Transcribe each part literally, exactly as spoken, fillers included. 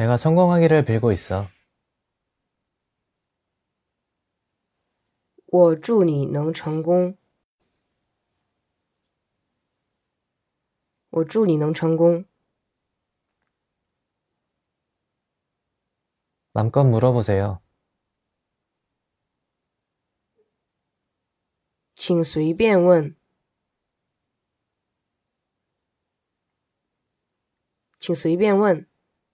내가 성공하기를 빌고 있어. 我祝你能成功。我祝你能成功。 맘껏 물어보세요. 请随便问。请随便问。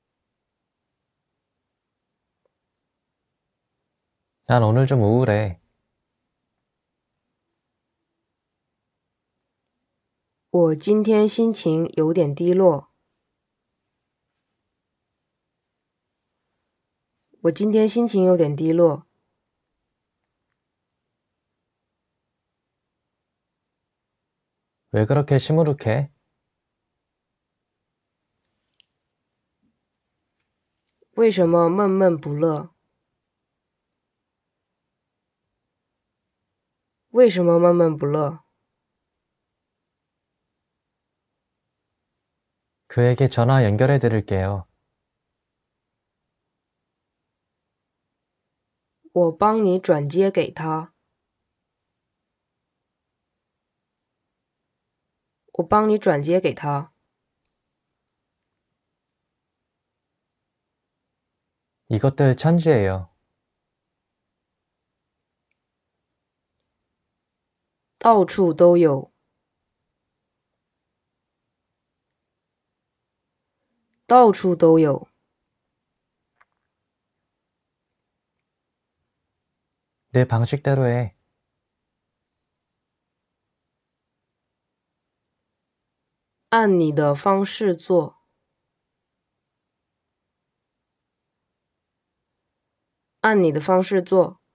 난 오늘 좀 우울해. 我今天心情有点低落。我今天心情有点低落。 왜 그렇게 시무룩해? 为什么闷闷不乐？为什么闷闷不乐？ 그에게 전화 연결해 드릴게요. 我帮你转接给他。我帮你转接给他。 이것들 천지예요. 到处都有。到处都有。 내 방식대로 해. 按你的方式做。按你的方式做。